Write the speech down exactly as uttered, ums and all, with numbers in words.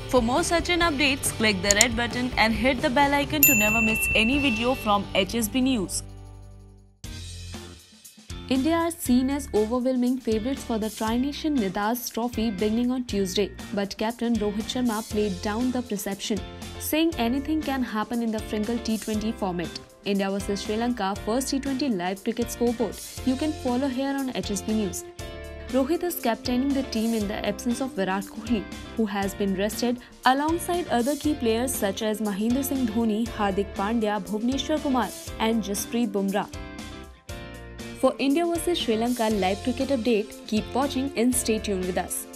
For more such an updates, click the red button and hit the bell icon to never miss any video from H S B News. India are seen as overwhelming favourites for the Tri-Nation Nidahas trophy beginning on Tuesday, but captain Rohit Sharma played down the perception, saying anything can happen in the Fringle T twenty format. India versus Sri Lanka first T twenty live cricket scoreboard. You can follow here on H S B News. Rohit is captaining the team in the absence of Virat Kohli, who has been rested alongside other key players such as Mahendra Singh Dhoni, Hardik Pandey, Bhuvneshwar Kumar and Jasprit Bumrah. For India versus Sri Lanka live cricket update, keep watching and stay tuned with us.